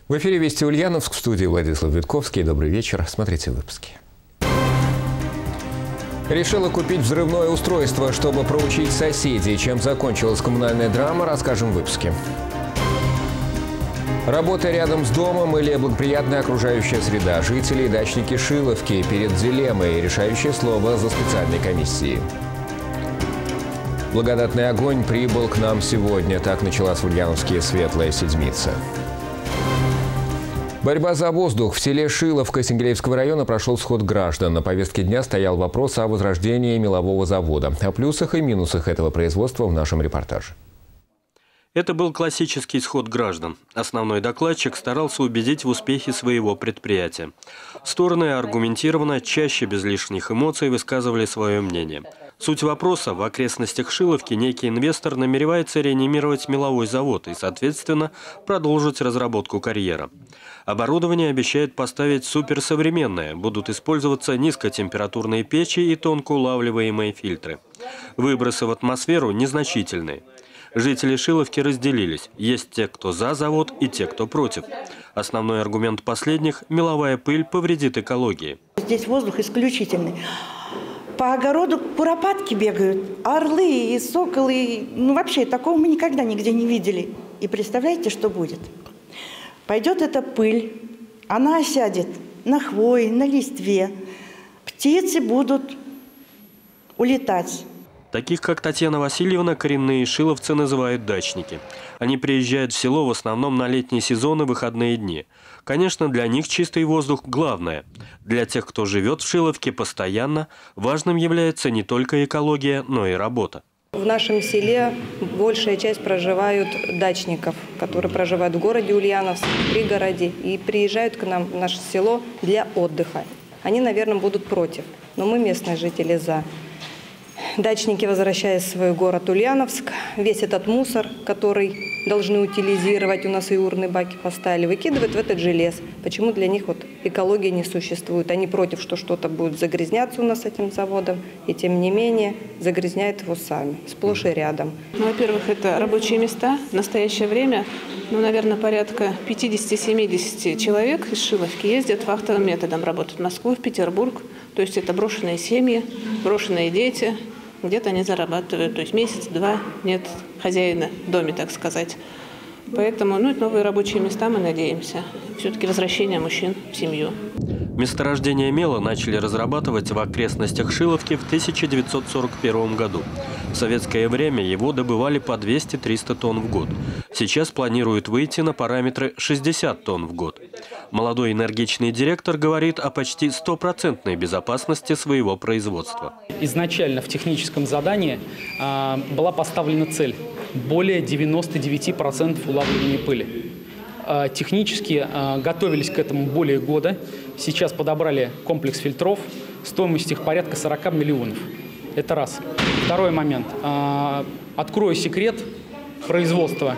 В эфире «Вести Ульяновск», в студии Владислав Витковский. Добрый вечер. Смотрите выпуски. Решила купить взрывное устройство, чтобы проучить соседей. Чем закончилась коммунальная драма, расскажем в выпуске. Работа рядом с домом или благоприятная окружающая среда. Жители и дачники Шиловки перед дилеммой. Решающее слово за специальной комиссией. Благодатный огонь прибыл к нам сегодня. Так началась в Ульяновске Светлая Седмица. Борьба за воздух. В селе Шиловка Сенгелеевского района прошел сход граждан. На повестке дня стоял вопрос о возрождении мелового завода. О плюсах и минусах этого производства в нашем репортаже. Это был классический сход граждан. Основной докладчик старался убедить в успехе своего предприятия. Стороны аргументированно, чаще без лишних эмоций высказывали свое мнение. Суть вопроса: в окрестностях Шиловки некий инвестор намеревается реанимировать меловой завод и, соответственно, продолжить разработку карьера. Оборудование обещают поставить суперсовременное. Будут использоваться низкотемпературные печи и тонкоулавливаемые фильтры. Выбросы в атмосферу незначительные. Жители Шиловки разделились. Есть те, кто за завод, и те, кто против. Основной аргумент последних – меловая пыль повредит экологии. Здесь воздух исключительный. По огороду куропатки бегают, орлы и соколы. Ну вообще, такого мы никогда нигде не видели. И представляете, что будет? Пойдет эта пыль, она осядет на хвое, на листве. Птицы будут улетать. Таких, как Татьяна Васильевна, коренные шиловцы называют дачники. Они приезжают в село в основном на летний сезон и выходные дни. Конечно, для них чистый воздух главное. Для тех, кто живет в Шиловке постоянно, важным является не только экология, но и работа. В нашем селе большая часть проживают дачников, которые проживают в городе Ульяновск, в пригороде, и приезжают к нам в наше село для отдыха. Они, наверное, будут против, но мы, местные жители, за. Дачники, возвращаясь в свой город Ульяновск, весь этот мусор, который должны утилизировать, у нас и урны баки поставили, выкидывают в этот же лес. Почему для них вот экология не существует? Они против, что что-то будет загрязняться у нас этим заводом, и тем не менее загрязняют его сами, сплошь и рядом. Ну, во-первых, это рабочие места. В настоящее время, наверное, порядка 50-70 человек из Шиловки ездят вахтовым методом, работают в Москву, в Петербург. То есть это брошенные семьи, брошенные дети. Где-то они зарабатывают, то есть месяц-два нет хозяина в доме, так сказать. Поэтому, это новые рабочие места, мы надеемся. Все-таки возвращение мужчин в семью. Месторождение мела начали разрабатывать в окрестностях Шиловки в 1941 году. В советское время его добывали по 200-300 тонн в год. Сейчас планируют выйти на параметры 60 тонн в год. Молодой энергичный директор говорит о почти 100% безопасности своего производства. Изначально в техническом задании была поставлена цель – более 99% улавливания пыли. Технически готовились к этому более года. Сейчас подобрали комплекс фильтров. Стоимость их порядка 40 миллионов. Это раз. Второй момент. Открою секрет производства.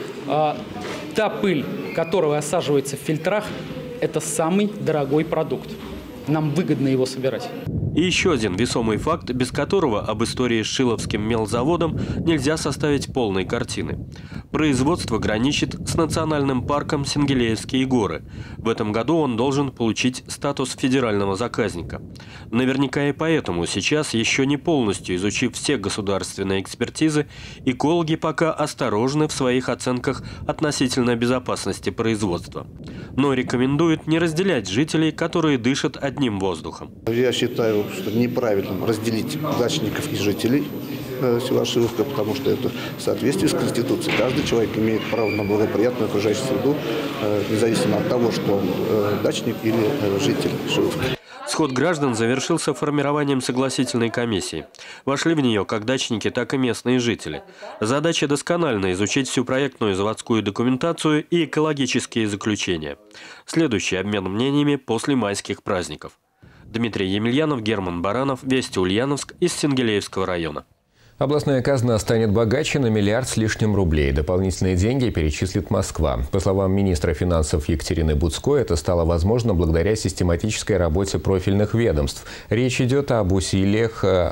Та пыль, которая осаживается в фильтрах, это самый дорогой продукт. Нам выгодно его собирать. И еще один весомый факт, без которого об истории с Шиловским мелзаводом нельзя составить полной картины. Производство граничит с национальным парком Сенгелеевские горы. В этом году он должен получить статус федерального заказника. Наверняка и поэтому сейчас, еще не полностью изучив все государственные экспертизы, экологи пока осторожны в своих оценках относительно безопасности производства. Но рекомендуют не разделять жителей, которые дышат одним воздухом. Я считаю, что неправильно разделить дачников и жителей села Шиловка, потому что это в соответствии с Конституцией. Каждый человек имеет право на благоприятную окружающую среду, независимо от того, что он дачник или житель Шиловки. Сход граждан завершился формированием согласительной комиссии. Вошли в нее как дачники, так и местные жители. Задача досконально изучить всю проектную заводскую документацию и экологические заключения. Следующий обмен мнениями после майских праздников. Дмитрий Емельянов, Герман Баранов, Вести Ульяновск из Сенгелеевского района. Областная казна станет богаче на 1 миллиард с лишним рублей. Дополнительные деньги перечислит Москва. По словам министра финансов Екатерины Буцко, это стало возможно благодаря систематической работе профильных ведомств. Речь идет об усилиях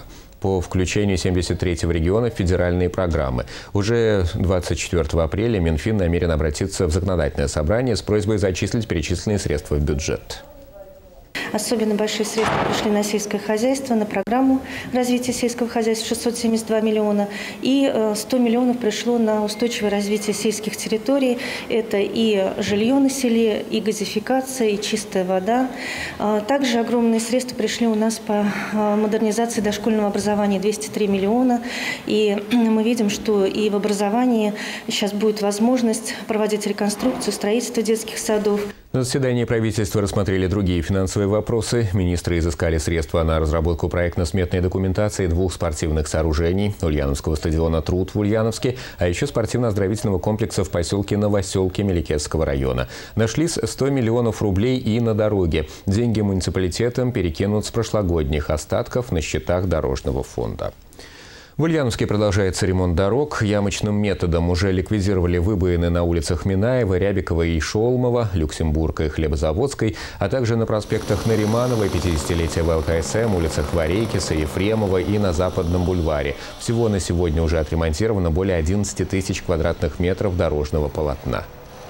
по включению 73-го региона в федеральные программы. Уже 24 апреля Минфин намерен обратиться в законодательное собрание с просьбой зачислить перечисленные средства в бюджет. Особенно большие средства пришли на сельское хозяйство, на программу развития сельского хозяйства 672 миллиона. И 100 миллионов пришло на устойчивое развитие сельских территорий. Это и жилье на селе, и газификация, и чистая вода. Также огромные средства пришли у нас по модернизации дошкольного образования 203 миллиона. И мы видим, что и в образовании сейчас будет возможность проводить реконструкцию, строительство детских садов. На заседании правительства рассмотрели другие финансовые вопросы. Министры изыскали средства на разработку проектно-сметной документации 2 спортивных сооружений: Ульяновского стадиона «Труд» в Ульяновске, а еще спортивно-оздоровительного комплекса в поселке Новоселки Меликесского района. Нашлись 100 миллионов рублей и на дороге. Деньги муниципалитетам перекинут с прошлогодних остатков на счетах дорожного фонда. В Ульяновске продолжается ремонт дорог. Ямочным методом уже ликвидировали выбоины на улицах Минаева, Рябикова и Шолмова, Люксембурга и Хлебозаводской, а также на проспектах Нариманова, 50-летия ВЛКСМ, улицах Варейкиса, Ефремова и на Западном бульваре. Всего на сегодня уже отремонтировано более 11 тысяч квадратных метров дорожного полотна.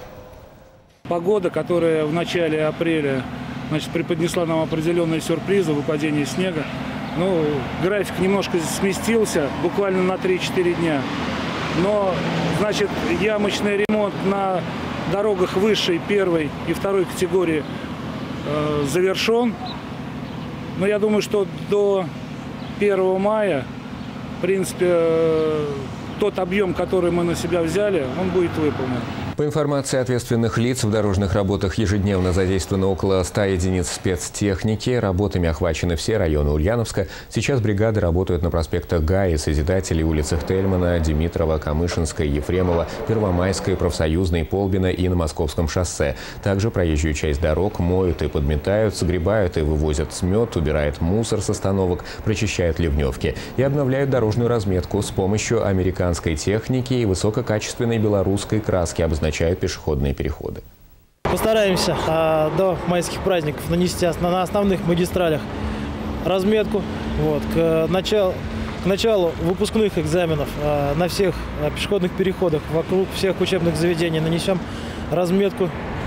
Погода, которая в начале апреля преподнесла нам определенные сюрпризы, выпадение снега. График немножко сместился, буквально на 3-4 дня. Но, ямочный ремонт на дорогах высшей, 1 и 2 категории завершен. Но я думаю, что до 1 мая, в принципе, тот объем, который мы на себя взяли, он будет выполнен. По информации ответственных лиц, в дорожных работах ежедневно задействовано около 100 единиц спецтехники. Работами охвачены все районы Ульяновска. Сейчас бригады работают на проспектах Гаи, Созидателей, улицах Тельмана, Димитрова, Камышинской, Ефремова, Первомайской, Профсоюзной, Полбина и на Московском шоссе. Также проезжую часть дорог моют и подметают, сгребают и вывозят смет, убирают мусор с остановок, прочищают ливневки и обновляют дорожную разметку с помощью американской техники и высококачественной белорусской краски, обозначают пешеходные переходы. Постараемся до майских праздников нанести на основных магистралях разметку. К началу выпускных экзаменов на всех пешеходных переходах вокруг всех учебных заведений нанесем разметку,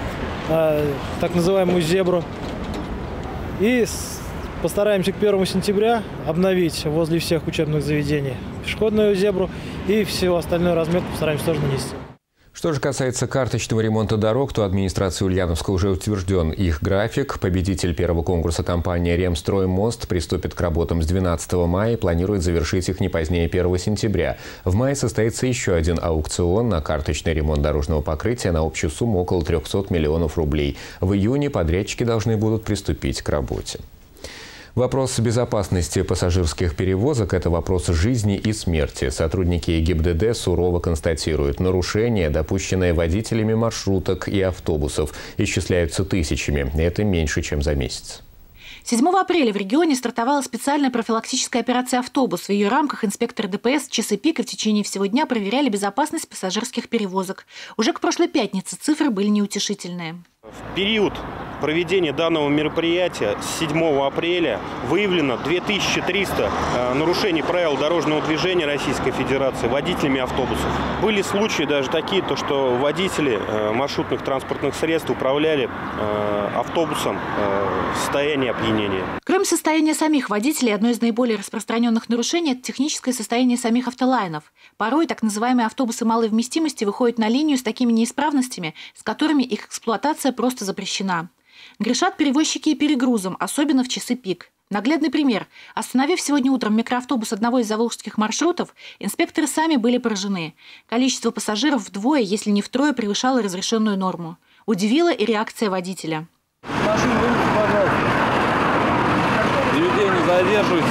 так называемую зебру. И постараемся к 1 сентября обновить возле всех учебных заведений пешеходную зебру и всю остальную разметку постараемся тоже нанести. Что же касается карточного ремонта дорог, то администрацией Ульяновска уже утвержден их график. Победитель первого конкурса компания «Ремстроймост» приступит к работам с 12 мая и планирует завершить их не позднее 1 сентября. В мае состоится еще один аукцион на карточный ремонт дорожного покрытия на общую сумму около 300 миллионов рублей. В июне подрядчики должны будут приступить к работе. Вопрос безопасности пассажирских перевозок – это вопрос жизни и смерти. Сотрудники ГИБДД сурово констатируют: нарушения, допущенные водителями маршруток и автобусов, исчисляются тысячами. Это меньше, чем за месяц. 7 апреля в регионе стартовала специальная профилактическая операция «Автобус». В ее рамках инспекторы ДПС в часы пика в течение всего дня проверяли безопасность пассажирских перевозок. Уже к прошлой пятнице цифры были неутешительные. В период проведения данного мероприятия с 7 апреля выявлено 2300 нарушений правил дорожного движения Российской Федерации водителями автобусов. Были случаи даже такие, что водители маршрутных транспортных средств управляли автобусом в состоянии опьянения. Кроме состояния самих водителей, одно из наиболее распространенных нарушений – это техническое состояние самих автолайнов. Порой так называемые автобусы малой вместимости выходят на линию с такими неисправностями, с которыми их эксплуатация просто запрещена. Грешат перевозчики и перегрузом, особенно в часы пик. Наглядный пример. Остановив сегодня утром микроавтобус одного из заволжских маршрутов, инспекторы сами были поражены. Количество пассажиров вдвое, если не втрое, превышало разрешенную норму. Удивила и реакция водителя. Машину вынесите, пожалуйста. Людей не задерживайте.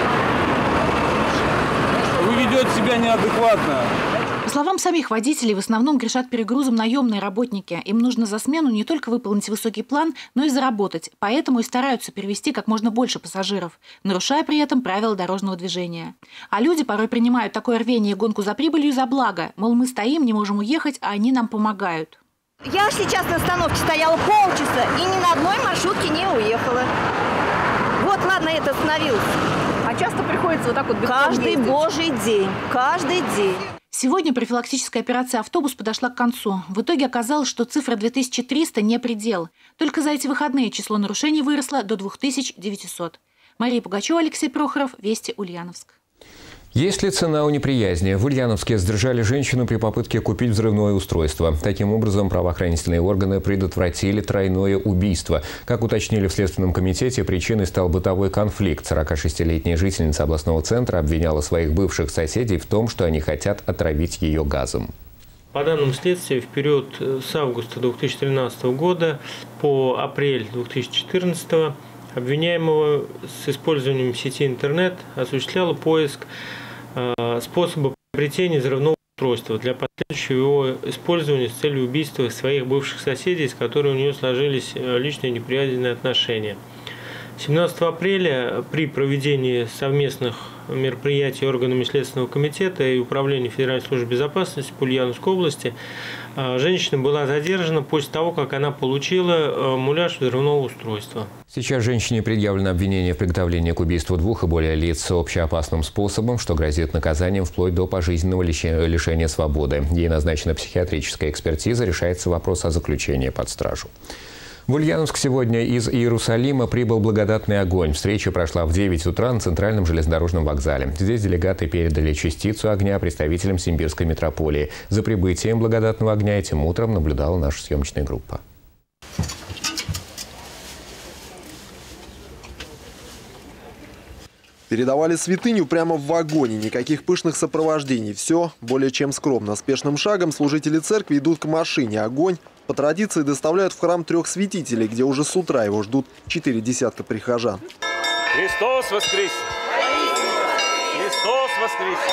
Вы ведете себя неадекватно. По словам самих водителей, в основном грешат перегрузом наемные работники. Им нужно за смену не только выполнить высокий план, но и заработать. Поэтому и стараются перевезти как можно больше пассажиров, нарушая при этом правила дорожного движения. А люди порой принимают такое рвение и гонку за прибылью за благо. Мол, мы стоим, не можем уехать, а они нам помогают. Я сейчас на остановке стояла полчаса и ни на одной маршрутке не уехала. Вот, ладно, это остановилось. А часто приходится вот так вот каждый божий день, каждый день. Сегодня профилактическая операция «Автобус» подошла к концу. В итоге оказалось, что цифра 2300 не предел. Только за эти выходные число нарушений выросло до 2900. Мария Пугачева, Алексей Прохоров, Вести, Ульяновск. Есть ли цена у неприязни? В Ульяновске задержали женщину при попытке купить взрывное устройство. Таким образом, правоохранительные органы предотвратили тройное убийство. Как уточнили в Следственном комитете, причиной стал бытовой конфликт. 46-летняя жительница областного центра обвиняла своих бывших соседей в том, что они хотят отравить ее газом. По данным следствия, в период с августа 2013 года по апрель 2014 обвиняемого с использованием сети интернет осуществляла поиск способа приобретения взрывного устройства для последующего его использования с целью убийства своих бывших соседей, с которыми у нее сложились личные неприязненные отношения. 17 апреля при проведении совместных мероприятий органами Следственного комитета и Управления Федеральной службы безопасности по Ульяновской области женщина была задержана после того, как она получила муляж взрывного устройства. Сейчас женщине предъявлено обвинение в приготовлении к убийству 2 и более лиц общеопасным способом, что грозит наказанием вплоть до пожизненного лишения свободы. Ей назначена психиатрическая экспертиза, решается вопрос о заключении под стражу. В Ульяновск сегодня из Иерусалима прибыл благодатный огонь. Встреча прошла в 9 утра на центральном железнодорожном вокзале. Здесь делегаты передали частицу огня представителям Симбирской митрополии. За прибытием благодатного огня этим утром наблюдала наша съемочная группа. Передавали святыню прямо в вагоне, никаких пышных сопровождений. Все более чем скромно. Спешным шагом служители церкви идут к машине. Огонь по традиции доставляют в храм 3 святителей, где уже с утра его ждут 4 десятка прихожан. Христос воскресе! Христос воскресе!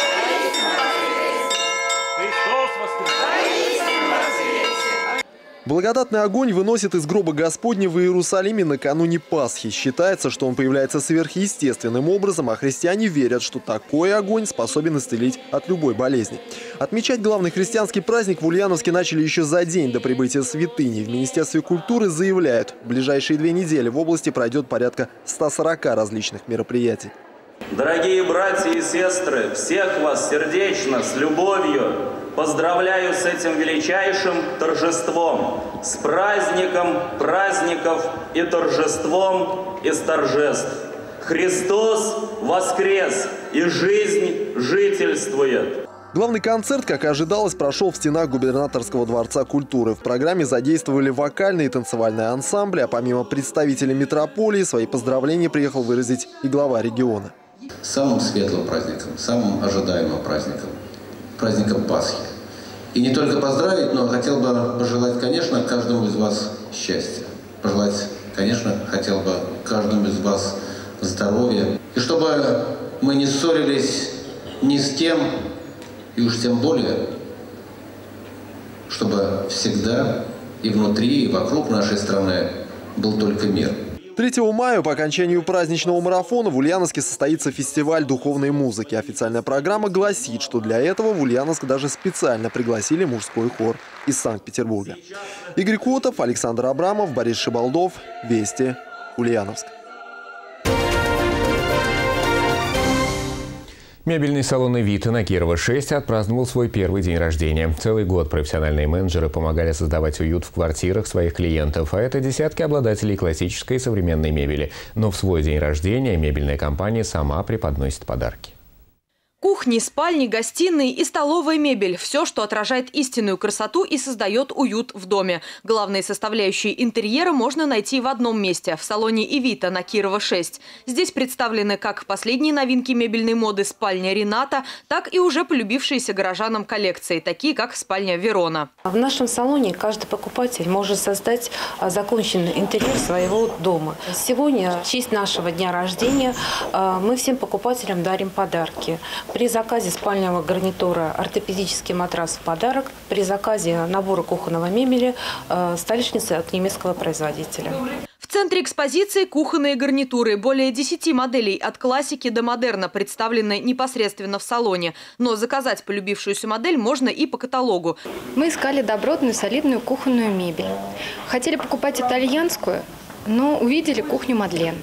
Христос воскресе! Благодатный огонь выносит из гроба Господня в Иерусалиме накануне Пасхи. Считается, что он появляется сверхъестественным образом, а христиане верят, что такой огонь способен исцелить от любой болезни. Отмечать главный христианский праздник в Ульяновске начали еще за день до прибытия святыни. В Министерстве культуры заявляют, в ближайшие 2 недели в области пройдет порядка 140 различных мероприятий. Дорогие братья и сестры, всех вас сердечно, с любовью поздравляю с этим величайшим торжеством, с праздником праздников и торжеством из торжеств. Христос воскрес, и жизнь жительствует. Главный концерт, как и ожидалось, прошел в стенах губернаторского дворца культуры. В программе задействовали вокальные и танцевальные ансамбли, а помимо представителей митрополии свои поздравления приехал выразить и глава региона. Самым светлым праздником, самым ожидаемым праздником, праздником Пасхи. И не только поздравить, но хотел бы пожелать, конечно, каждому из вас счастья. Пожелать, конечно, хотел бы каждому из вас здоровья. И чтобы мы не ссорились ни с кем, и уж тем более, чтобы всегда и внутри, и вокруг нашей страны был только мир. 3 мая по окончанию праздничного марафона в Ульяновске состоится фестиваль духовной музыки. Официальная программа гласит, что для этого в Ульяновск даже специально пригласили мужской хор из Санкт-Петербурга. Игорь Котов, Александр Абрамов, Борис Шибалдов. Вести, Ульяновск. Мебельный салон «Эвита» на Кирова 6 отпраздновал свой первый день рождения. Целый год профессиональные менеджеры помогали создавать уют в квартирах своих клиентов, а это десятки обладателей классической и современной мебели. Но в свой день рождения мебельная компания сама преподносит подарки. Кухни, спальни, гостиные и столовая мебель – все, что отражает истинную красоту и создает уют в доме. Главные составляющие интерьера можно найти в одном месте – в салоне «Эвита» на Кирова 6. Здесь представлены как последние новинки мебельной моды спальня «Рената», так и уже полюбившиеся горожанам коллекции, такие как спальня «Верона». В нашем салоне каждый покупатель может создать законченный интерьер своего дома. Сегодня, в честь нашего дня рождения, мы всем покупателям дарим подарки. При заказе спального гарнитура ортопедический матрас в подарок. При заказе набора кухонного мебели столешница от немецкого производителя. В центре экспозиции кухонные гарнитуры. Более 10 моделей от классики до модерна представлены непосредственно в салоне. Но заказать полюбившуюся модель можно и по каталогу. Мы искали добротную, солидную кухонную мебель. Хотели покупать итальянскую, но увидели кухню Мадлен.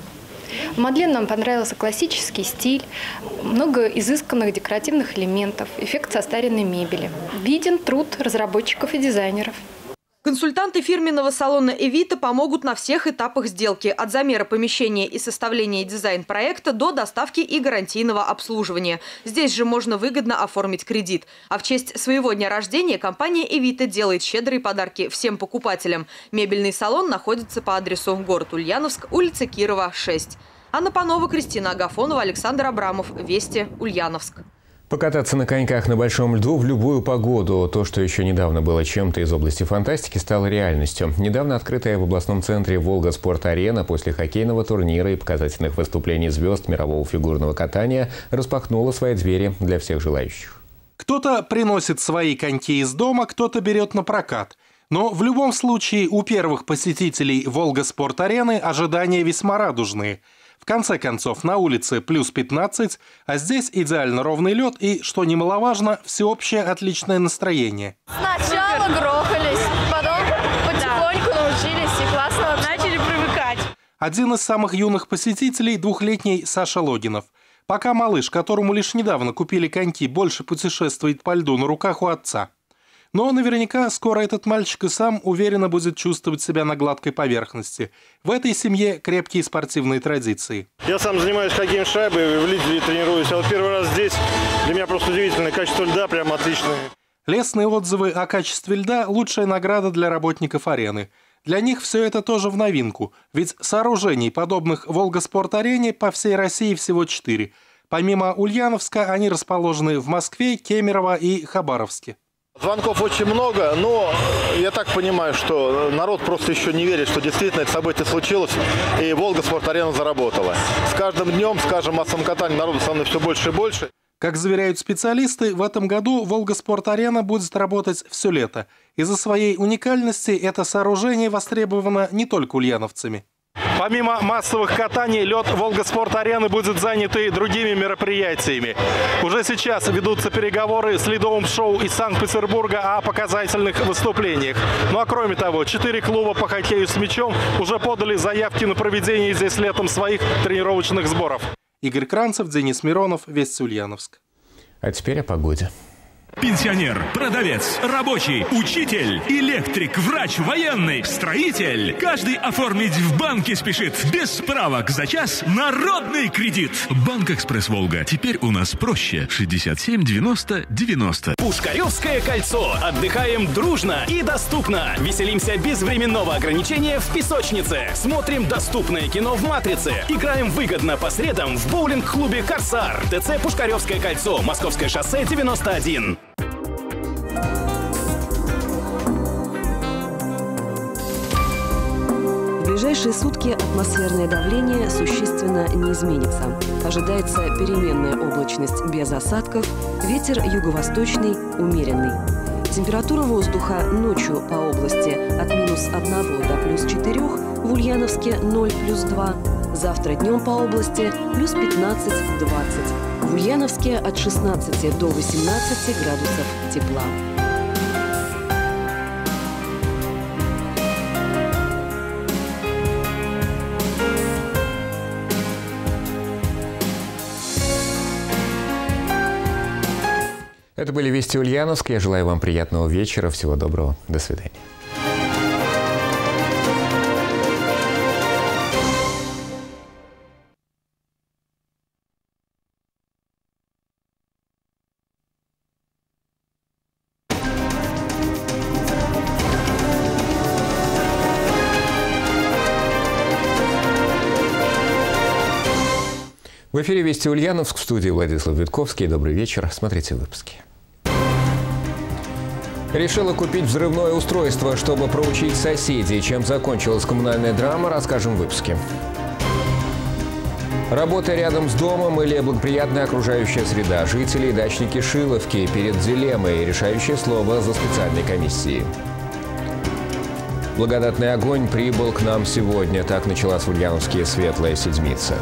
В Мадлен нам понравился классический стиль, много изысканных декоративных элементов, эффект состаренной мебели. Виден труд разработчиков и дизайнеров. Консультанты фирменного салона «Эвита» помогут на всех этапах сделки. От замера помещения и составления дизайн-проекта до доставки и гарантийного обслуживания. Здесь же можно выгодно оформить кредит. А в честь своего дня рождения компания «Эвита» делает щедрые подарки всем покупателям. Мебельный салон находится по адресу город Ульяновск, улица Кирова, 6. Анна Панова, Кристина Агафонова, Александр Абрамов. Вести, Ульяновск. Покататься на коньках на большом льду в любую погоду. То, что еще недавно было чем-то из области фантастики, стало реальностью. Недавно открытая в областном центре «Волга Спорт-Арена» после хоккейного турнира и показательных выступлений звезд мирового фигурного катания распахнула свои двери для всех желающих. Кто-то приносит свои коньки из дома, кто-то берет на прокат. Но в любом случае у первых посетителей «Волга Спорт-Арены» ожидания весьма радужные. В конце концов, на улице плюс 15, а здесь идеально ровный лед и, что немаловажно, всеобщее отличное настроение. Сначала грохались, потом потихоньку научились и классно начали привыкать. Один из самых юных посетителей – двухлетний Саша Логинов. Пока малыш, которому лишь недавно купили коньки, больше путешествует по льду на руках у отца. Но наверняка скоро этот мальчик и сам уверенно будет чувствовать себя на гладкой поверхности. В этой семье крепкие спортивные традиции. Я сам занимаюсь хоккеем с шайбой, в Лидзе тренируюсь. А вот первый раз здесь для меня просто удивительное. Качество льда прям отличное. Лестные отзывы о качестве льда – лучшая награда для работников арены. Для них все это тоже в новинку. Ведь сооружений, подобных «Волга Спорт-Арене», по всей России всего 4. Помимо Ульяновска, они расположены в Москве, Кемерово и Хабаровске. Звонков очень много, но я так понимаю, что народ просто еще не верит, что действительно это событие случилось, и «Волга Спорт-Арена» заработала. С каждым днем, с каждым массовым катанием народу становится все больше и больше. Как заверяют специалисты, в этом году «Волга Спорт-Арена» будет работать все лето. Из-за своей уникальности это сооружение востребовано не только ульяновцами. Помимо массовых катаний, лед «Волга Спорт-Арены» будет занят и другими мероприятиями. Уже сейчас ведутся переговоры с ледовым шоу из Санкт-Петербурга о показательных выступлениях. Ну а кроме того, 4 клуба по хоккею с мячом уже подали заявки на проведение здесь летом своих тренировочных сборов. Игорь Кранцев, Денис Миронов, Вести, Ульяновск. А теперь о погоде. Пенсионер, продавец, рабочий, учитель, электрик, врач, военный, строитель. Каждый оформить в банке спешит. Без справок за час народный кредит. Банк «Экспресс-Волга». Теперь у нас проще. 67 90 90. Пушкаревское кольцо. Отдыхаем дружно и доступно. Веселимся без временного ограничения в песочнице. Смотрим доступное кино в «Матрице». Играем выгодно по средам в боулинг-клубе «Корсар». ТЦ «Пушкаревское кольцо». Московское шоссе 91. В ближайшие сутки атмосферное давление существенно не изменится. Ожидается переменная облачность без осадков, ветер юго-восточный умеренный. Температура воздуха ночью по области от -1 до +4, в Ульяновске 0 +2. Завтра днем по области +15-20. В Ульяновске от 16 до 18 градусов тепла. Это были «Вести Ульяновск». Я желаю вам приятного вечера. Всего доброго. До свидания. В эфире «Вести Ульяновск», в студии Владислав Витковский. Добрый вечер. Смотрите выпуски. Решила купить взрывное устройство, чтобы проучить соседей. Чем закончилась коммунальная драма, расскажем в выпуске. Работа рядом с домом или благоприятная окружающая среда. Жители и дачники Шиловки перед дилеммой. Решающее слово за специальной комиссией. Благодатный огонь прибыл к нам сегодня. Так началась в Ульяновске Светлая Седмица.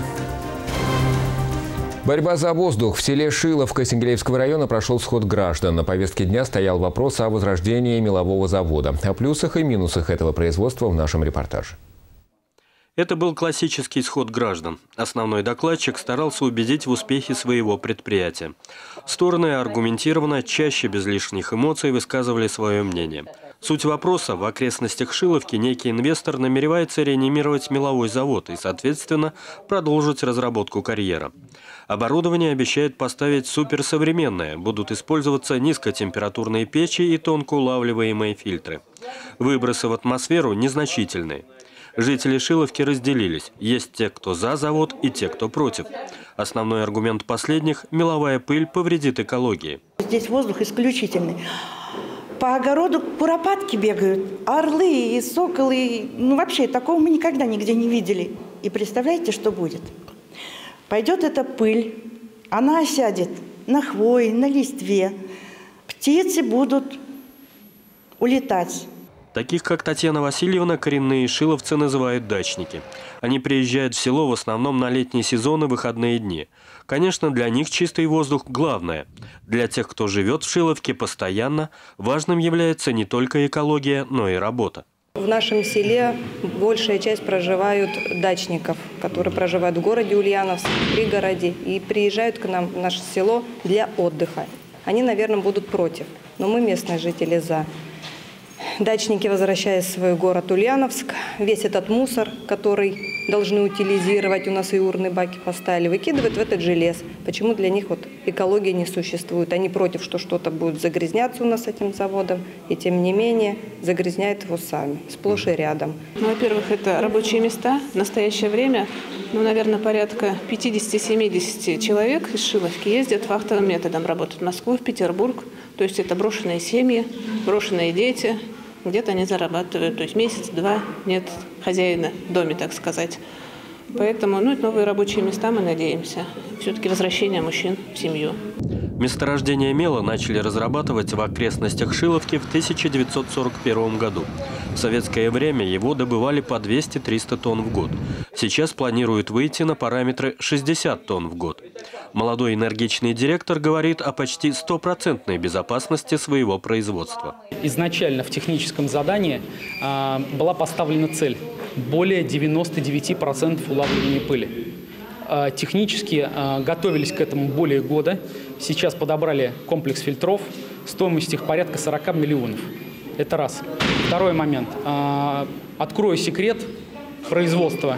Борьба за воздух. В селе Шиловка Сенгелеевского района прошел сход граждан. На повестке дня стоял вопрос о возрождении мелового завода. О плюсах и минусах этого производства в нашем репортаже. Это был классический сход граждан. Основной докладчик старался убедить в успехе своего предприятия. Стороны аргументированно, чаще без лишних эмоций высказывали свое мнение. Суть вопроса: в окрестностях Шиловки некий инвестор намеревается реанимировать меловой завод и, соответственно, продолжить разработку карьера. Оборудование обещают поставить суперсовременное, будут использоваться низкотемпературные печи и тонкоулавливаемые фильтры. Выбросы в атмосферу незначительные. Жители Шиловки разделились. Есть те, кто за завод, и те, кто против. Основной аргумент последних – меловая пыль повредит экологии. Здесь воздух исключительный. По огороду куропатки бегают, орлы и соколы. Ну, вообще, такого мы никогда нигде не видели. И представляете, что будет? Пойдет эта пыль, она осядет на хвое, на листве. Птицы будут улетать. Таких, как Татьяна Васильевна, коренные шиловцы называют дачники. Они приезжают в село в основном на летний сезон и выходные дни. Конечно, для них чистый воздух главное. Для тех, кто живет в Шиловке постоянно, важным является не только экология, но и работа. В нашем селе большая часть проживают дачников, которые проживают в городе Ульяновск, в пригороде, и приезжают к нам в наше село для отдыха. Они, наверное, будут против, но мы, местные жители, за. Дачники, возвращаясь в свой город Ульяновск, весь этот мусор, который должны утилизировать, у нас и урны баки поставили, выкидывают в этот же лес. Почему для них вот экология не существует? Они против, что что-то будет загрязняться у нас этим заводом, и тем не менее загрязняют его сами, сплошь и рядом. Ну, во-первых, это рабочие места. В настоящее время, наверное, порядка 50-70 человек из Шиловки ездят вахтовым методом, работают в Москву, в Петербург. То есть это брошенные семьи, брошенные дети. Где-то они зарабатывают, то есть месяц-два нет хозяина в доме, так сказать. Поэтому, это новые рабочие места, мы надеемся. Все-таки возвращение мужчин в семью. Месторождение мела начали разрабатывать в окрестностях Шиловки в 1941 году. В советское время его добывали по 200-300 тонн в год. Сейчас планируют выйти на параметры 60 тонн в год. Молодой энергичный директор говорит о почти 100% безопасности своего производства. Изначально в техническом задании была поставлена цель – более 99% улавливания пыли. Технически готовились к этому более года. Сейчас подобрали комплекс фильтров. Стоимость их порядка 40 миллионов. Это раз. Второй момент. Открою секрет производства.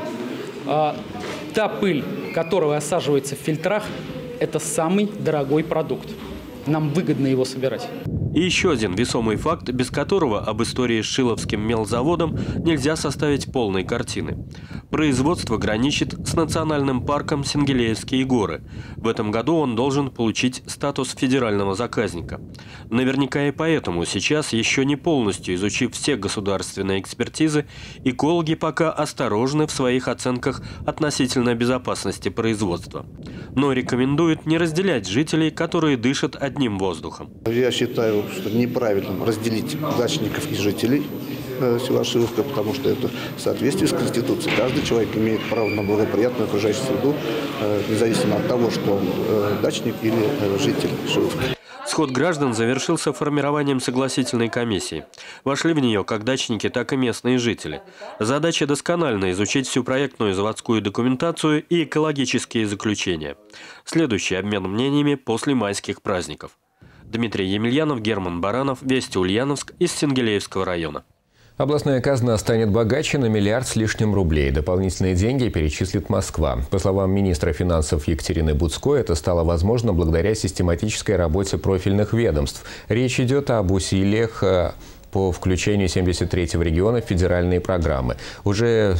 Та пыль, которая осаживается в фильтрах, это самый дорогой продукт. Нам выгодно его собирать. И еще один весомый факт, без которого об истории с Шиловским мелзаводом нельзя составить полной картины. Производство граничит с национальным парком Сенгелеевские горы. В этом году он должен получить статус федерального заказника. Наверняка и поэтому сейчас, еще не полностью изучив все государственные экспертизы, экологи пока осторожны в своих оценках относительно безопасности производства. Но рекомендуют не разделять жителей, которые дышат одним воздухом. Я считаю, что неправильно разделить дачников и жителей села Шиловка, потому что это в соответствии с Конституцией. Каждый человек имеет право на благоприятную окружающую среду, независимо от того, что он дачник или житель Шиловки. Сход граждан завершился формированием согласительной комиссии. Вошли в нее как дачники, так и местные жители. Задача досконально изучить всю проектную заводскую документацию и экологические заключения. Следующий обмен мнениями после майских праздников. Дмитрий Емельянов, Герман Баранов, Вести Ульяновск из Сенгелеевского района. Областная казна станет богаче на 1 миллиард с лишним рублей. Дополнительные деньги перечислит Москва. По словам министра финансов Екатерины Буцко, это стало возможно благодаря систематической работе профильных ведомств. Речь идет об усилиях по включению 73-го региона в федеральные программы. Уже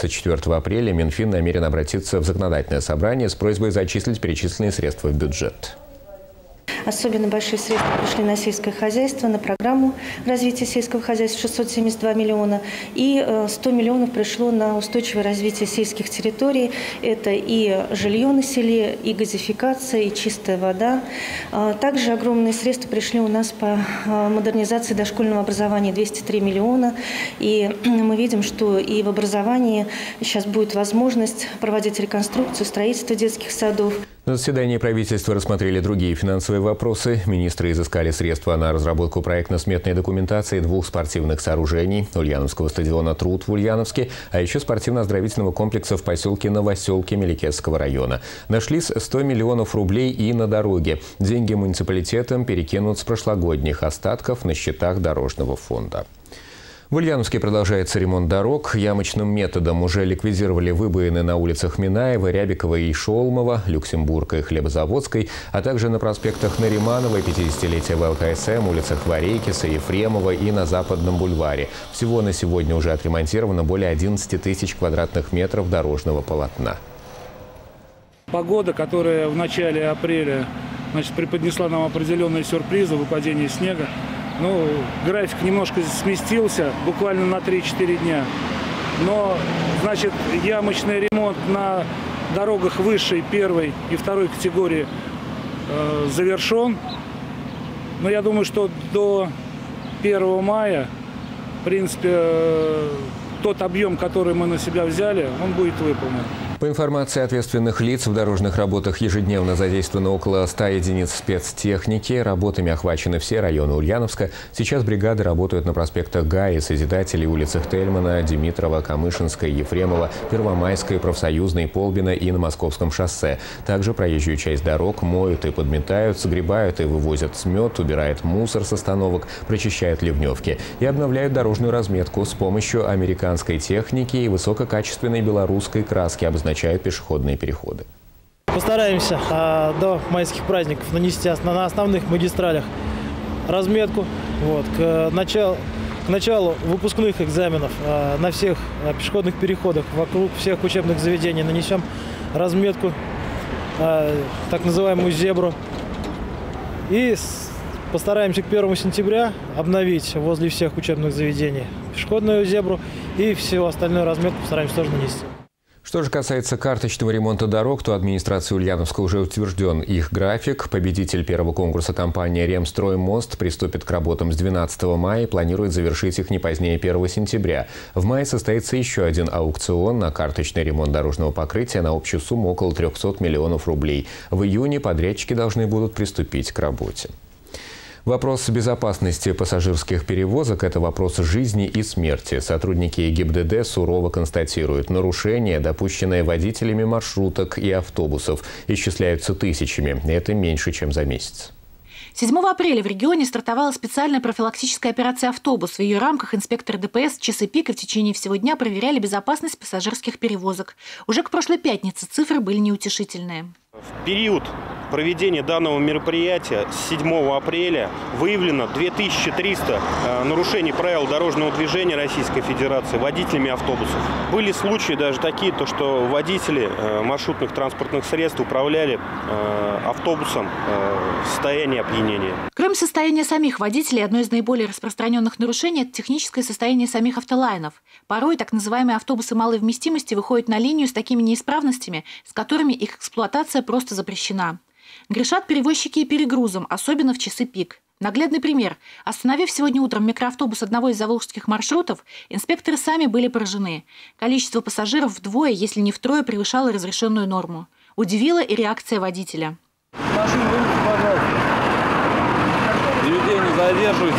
24 апреля Минфин намерен обратиться в законодательное собрание с просьбой зачислить перечисленные средства в бюджет. Особенно большие средства пришли на сельское хозяйство, на программу развития сельского хозяйства 672 миллиона. И 100 миллионов пришло на устойчивое развитие сельских территорий. Это и жилье на селе, и газификация, и чистая вода. Также огромные средства пришли у нас по модернизации дошкольного образования 203 миллиона. И мы видим, что и в образовании сейчас будет возможность проводить реконструкцию, строительство детских садов. На заседании правительства рассмотрели другие финансовые вопросы. Министры изыскали средства на разработку проектно-сметной документации двух спортивных сооружений – Ульяновского стадиона «Труд» в Ульяновске, а еще спортивно-оздоровительного комплекса в поселке Новоселки Меликесского района. Нашлись 100 миллионов рублей и на дороге. Деньги муниципалитетам перекинут с прошлогодних остатков на счетах дорожного фонда. В Ульяновске продолжается ремонт дорог. Ямочным методом уже ликвидировали выбоины на улицах Минаева, Рябикова и Шолмова, Люксембурга и Хлебозаводской, а также на проспектах Нариманова, 50-летия ВЛКСМ, улицах Варейкиса, Ефремова и на Западном бульваре. Всего на сегодня уже отремонтировано более 11 тысяч квадратных метров дорожного полотна. Погода, которая в начале апреля преподнесла нам определенные сюрпризы, выпадение снега. График немножко сместился, буквально на 3-4 дня. Но, ямочный ремонт на дорогах высшей, первой и второй категории завершен. Но я думаю, что до 1 мая, в принципе, тот объем, который мы на себя взяли, он будет выполнен. По информации ответственных лиц, в дорожных работах ежедневно задействовано около 100 единиц спецтехники. Работами охвачены все районы Ульяновска. Сейчас бригады работают на проспектах Гаи, Созидателей, улицах Тельмана, Димитрова, Камышинской, Ефремова, Первомайской, Профсоюзной, Полбина и на Московском шоссе. Также проезжую часть дорог моют и подметают, сгребают и вывозят смет, убирают мусор с остановок, прочищают ливневки и обновляют дорожную разметку с помощью американской техники и высококачественной белорусской краски, обозначают пешеходные переходы. Постараемся до майских праздников нанести на основных магистралях разметку. К началу выпускных экзаменов на всех пешеходных переходах вокруг всех учебных заведений нанесем разметку, так называемую зебру. И постараемся к 1 сентября обновить возле всех учебных заведений пешеходную зебру и всю остальную разметку постараемся тоже нанести. Что же касается карточного ремонта дорог, то администрацией Ульяновска уже утвержден их график. Победитель первого конкурса компания «Ремстроймост» приступит к работам с 12 мая и планирует завершить их не позднее 1 сентября. В мае состоится еще один аукцион на карточный ремонт дорожного покрытия на общую сумму около 300 миллионов рублей. В июне подрядчики должны будут приступить к работе. Вопрос безопасности пассажирских перевозок – это вопрос жизни и смерти. Сотрудники ГИБДД сурово констатируют, нарушения, допущенные водителями маршруток и автобусов, исчисляются тысячами. Это меньше, чем за месяц. 7 апреля в регионе стартовала специальная профилактическая операция «Автобус». В ее рамках инспекторы ДПС в часы пика в течение всего дня проверяли безопасность пассажирских перевозок. Уже к прошлой пятнице цифры были неутешительные. В период проведения данного мероприятия с 7 апреля выявлено 2300 нарушений правил дорожного движения Российской Федерации водителями автобусов. Были случаи даже такие, что водители маршрутных транспортных средств управляли автобусом в состоянии опьянения. Кроме состояния самих водителей, одно из наиболее распространенных нарушений – это техническое состояние самих автолайнов. Порой так называемые автобусы малой вместимости выходят на линию с такими неисправностями, с которыми их эксплуатация просто запрещена. Грешат перевозчики и перегрузом, особенно в часы пик. Наглядный пример. Остановив сегодня утром микроавтобус одного из заволжских маршрутов, инспекторы сами были поражены. Количество пассажиров вдвое, если не втрое, превышало разрешенную норму. Удивила и реакция водителя. Машину вынесите, пожалуйста. Людей не задерживайте.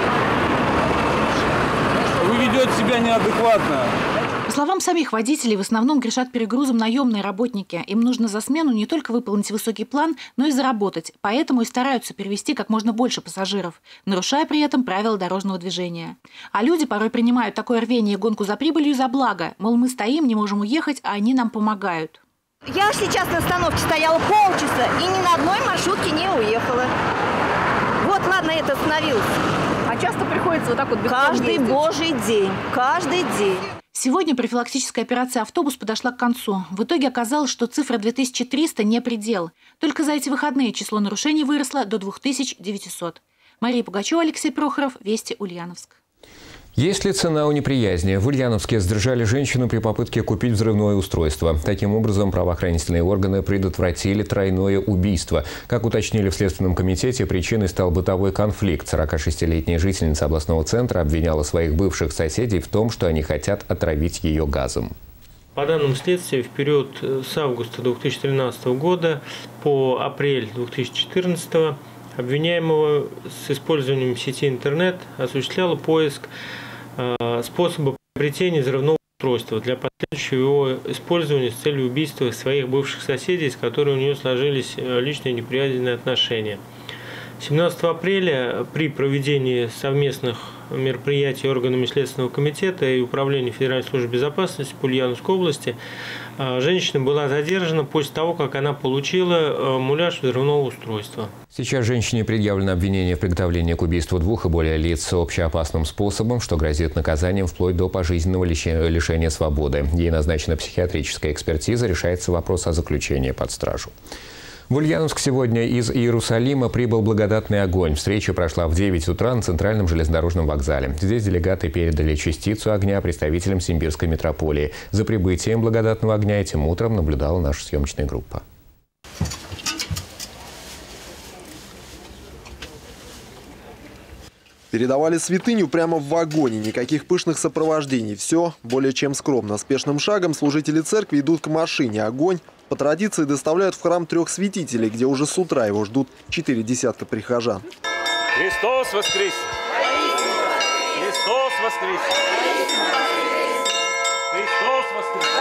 Вы ведете себя неадекватно. По словам самих водителей, в основном грешат перегрузом наемные работники. Им нужно за смену не только выполнить высокий план, но и заработать. Поэтому и стараются перевезти как можно больше пассажиров, нарушая при этом правила дорожного движения. А люди порой принимают такое рвение и гонку за прибылью за благо. Мол, мы стоим, не можем уехать, а они нам помогают. Я сейчас на остановке стояла полчаса и ни на одной маршрутке не уехала. Вот, ладно, это остановилось. А часто приходится вот так вот бегом каждый ездить? Божий день, каждый день. Сегодня профилактическая операция «Автобус» подошла к концу. В итоге оказалось, что цифра 2300 не предел. Только за эти выходные число нарушений выросло до 2900. Мария Пугачева, Алексей Прохоров, Вести, Ульяновск. Есть ли цена у неприязни? В Ульяновске задержали женщину при попытке купить взрывное устройство. Таким образом, правоохранительные органы предотвратили тройное убийство. Как уточнили в Следственном комитете, причиной стал бытовой конфликт. 46-летняя жительница областного центра обвиняла своих бывших соседей в том, что они хотят отравить ее газом. По данным следствия, в период с августа 2013 года по апрель 2014 обвиняемого с использованием сети интернет осуществляла поиск способа приобретения взрывного устройства для последующего его использования с целью убийства своих бывших соседей, с которыми у нее сложились личные неприязненные отношения. 17 апреля при проведении совместных мероприятий органами Следственного комитета и Управления Федеральной службы безопасности по Ульяновской области женщина была задержана после того, как она получила муляж взрывного устройства. Сейчас женщине предъявлено обвинение в приготовлении к убийству 2 и более лиц общеопасным способом, что грозит наказанием вплоть до пожизненного лишения свободы. Ей назначена психиатрическая экспертиза, решается вопрос о заключении под стражу. В Ульяновск сегодня из Иерусалима прибыл благодатный огонь. Встреча прошла в 9 утра на центральном железнодорожном вокзале. Здесь делегаты передали частицу огня представителям Симбирской митрополии. За прибытием благодатного огня этим утром наблюдала наша съемочная группа. Передавали святыню прямо в вагоне, никаких пышных сопровождений. Все более чем скромно. Спешным шагом служители церкви идут к машине. Огонь по традиции доставляют в храм 3 святителей, где уже с утра его ждут 4 десятка прихожан. Христос воскресе! Христос воскресе! Христос воскресе!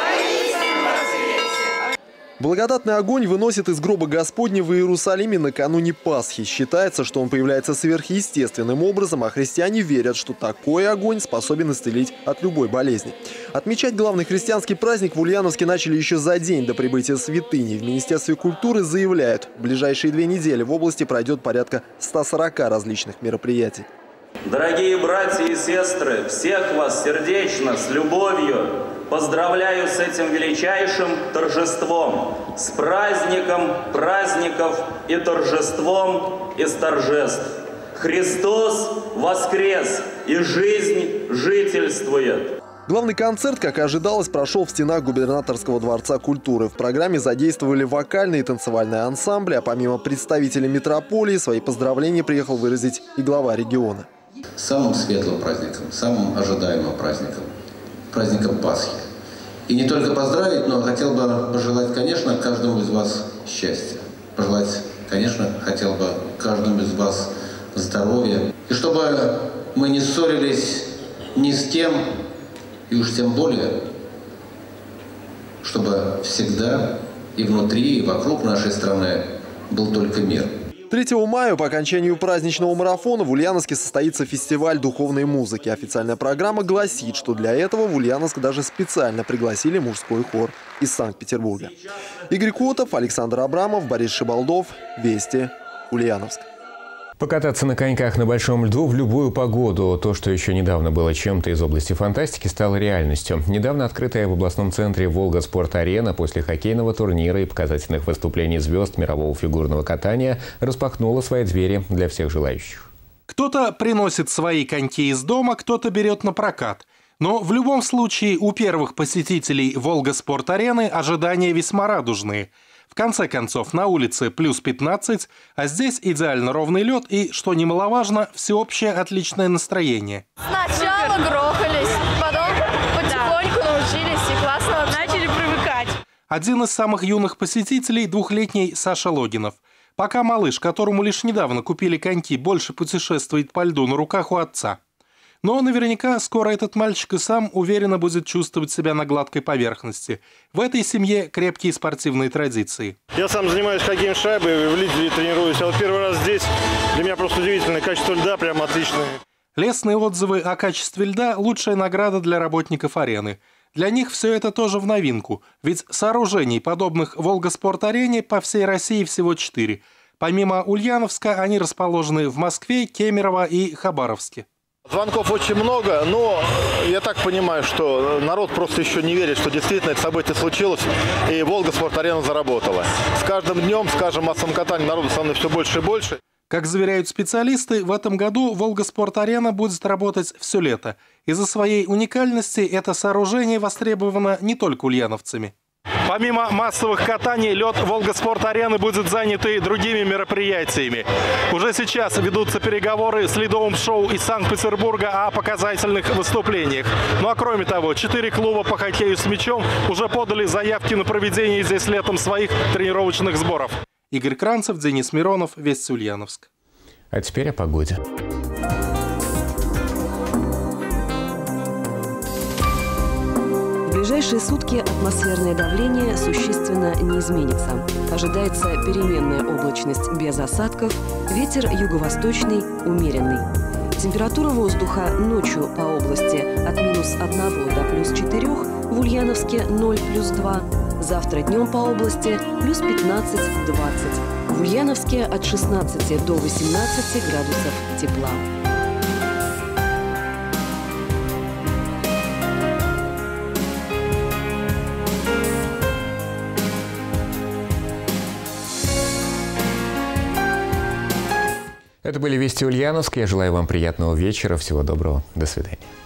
Благодатный огонь выносит из гроба Господня в Иерусалиме накануне Пасхи. Считается, что он появляется сверхъестественным образом, а христиане верят, что такой огонь способен исцелить от любой болезни. Отмечать главный христианский праздник в Ульяновске начали еще за день до прибытия святыни. В Министерстве культуры заявляют, в ближайшие 2 недели в области пройдет порядка 140 различных мероприятий. Дорогие братья и сестры, всех вас сердечно, с любовью поздравляю с этим величайшим торжеством, с праздником праздников и торжеством из торжеств. Христос воскрес, и жизнь жительствует. Главный концерт, как и ожидалось, прошел в стенах губернаторского дворца культуры. В программе задействовали вокальные и танцевальные ансамбли, а помимо представителей митрополии свои поздравления приехал выразить и глава региона. Самым светлым праздником, самым ожидаемым праздником Пасхи. И не только поздравить, но хотел бы пожелать, конечно, каждому из вас счастья. Пожелать, конечно, хотел бы каждому из вас здоровья. И чтобы мы не ссорились ни с кем, и уж тем более, чтобы всегда и внутри, и вокруг нашей страны был только мир. 3 мая по окончанию праздничного марафона в Ульяновске состоится фестиваль духовной музыки. Официальная программа гласит, что для этого в Ульяновск даже специально пригласили мужской хор из Санкт-Петербурга. Игорь Котов, Александр Абрамов, Борис Шибалдов. Вести. Ульяновск. Покататься на коньках на большом льду в любую погоду. То, что еще недавно было чем-то из области фантастики, стало реальностью. Недавно открытая в областном центре «Волга Спорт-арена» после хоккейного турнира и показательных выступлений звезд мирового фигурного катания распахнула свои двери для всех желающих. Кто-то приносит свои коньки из дома, кто-то берет на прокат. Но в любом случае у первых посетителей «Волга Спорт-арены» ожидания весьма радужные. В конце концов, на улице плюс 15, а здесь идеально ровный лед и, что немаловажно, всеобщее отличное настроение. Сначала грохались, потом потихоньку научились и классно начали привыкать. Один из самых юных посетителей – 2-летний Саша Логинов. Пока малыш, которому лишь недавно купили коньки, больше путешествует по льду на руках у отца. Но наверняка скоро этот мальчик и сам уверенно будет чувствовать себя на гладкой поверхности. В этой семье крепкие спортивные традиции. Я сам занимаюсь хоккеем с шайбой, в Лидии тренируюсь. А вот первый раз здесь для меня просто удивительное. Качество льда прям отличное. Лестные отзывы о качестве льда – лучшая награда для работников арены. Для них все это тоже в новинку. Ведь сооружений, подобных «Волга Спорт-арене», по всей России всего 4. Помимо Ульяновска, они расположены в Москве, Кемерово и Хабаровске. Звонков очень много, но я так понимаю, что народ просто еще не верит, что действительно это событие случилось, и «Волга Спорт-арена» заработала. С каждым днем, с каждым массовым катанием народу становится все больше и больше. Как заверяют специалисты, в этом году «Волга Спорт-арена» будет работать все лето. Из-за своей уникальности это сооружение востребовано не только ульяновцами. Помимо массовых катаний, лед Волгоспорт-арены будет занят и другими мероприятиями. Уже сейчас ведутся переговоры с ледовым шоу из Санкт-Петербурга о показательных выступлениях. Ну а кроме того, 4 клуба по хоккею с мячом уже подали заявки на проведение здесь летом своих тренировочных сборов. Игорь Кранцев, Денис Миронов, Вести Ульяновск. А теперь о погоде. В ближайшие сутки атмосферное давление существенно не изменится. Ожидается переменная облачность без осадков, ветер юго-восточный умеренный. Температура воздуха ночью по области от -1 до +4, в Ульяновске 0+2. Завтра днем по области +15-20. В Ульяновске от 16 до 18 градусов тепла. Это были Вести Ульяновск. Я желаю вам приятного вечера. Всего доброго. До свидания.